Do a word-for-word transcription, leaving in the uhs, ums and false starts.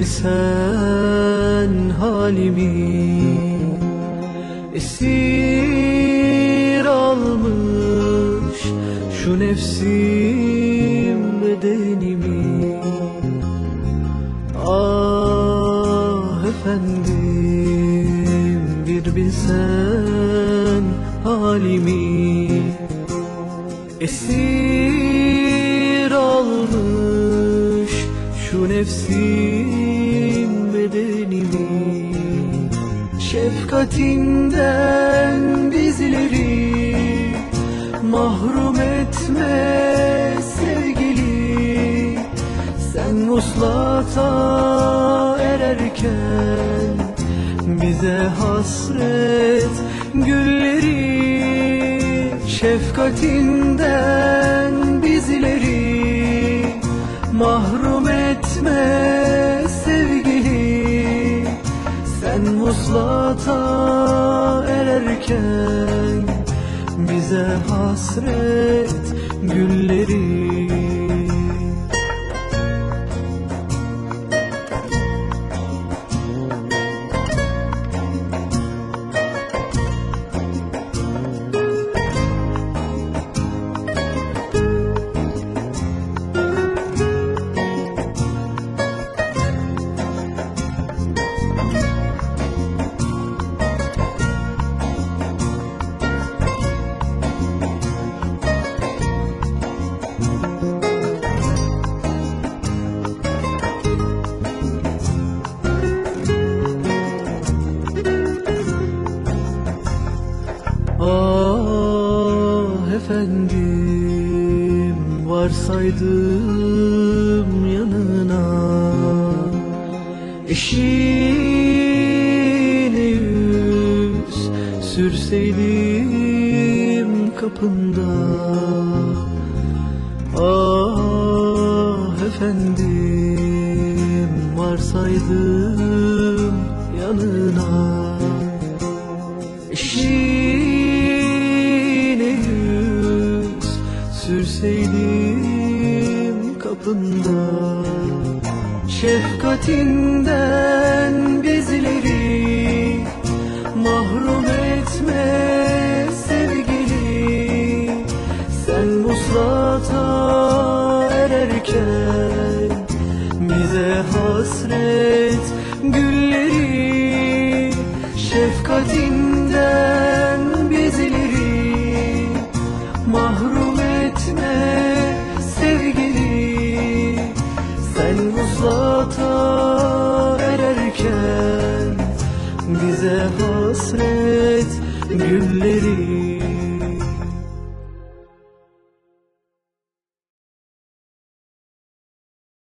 bilsen halimi, esir almış şu nefsim bedenimi. Ah efendim, bir bilsen halimi, esir almış şu nefsim bedenimi. Şefkatinden bizleri mahrum etme sevgili. Sen vuslata ererken bize hasret gülleri. Şefkatinden bizleri mahrum etme sevgili. Sen vuslata ererken bize hasret gülleri. Ah efendim, varsaydım yanına, eşine yüz sürseydim kapında. Ah efendim, varsaydım yanına, eşine yüz sürseydim kapında. Şefkatinden bizleri mahrum etme sevgili. Sen vuslata ererken bize hasret gülleri. Şefkatinden bizleri mahrum etme sevgili. Sen vuslata ererken bize hasret gülleri.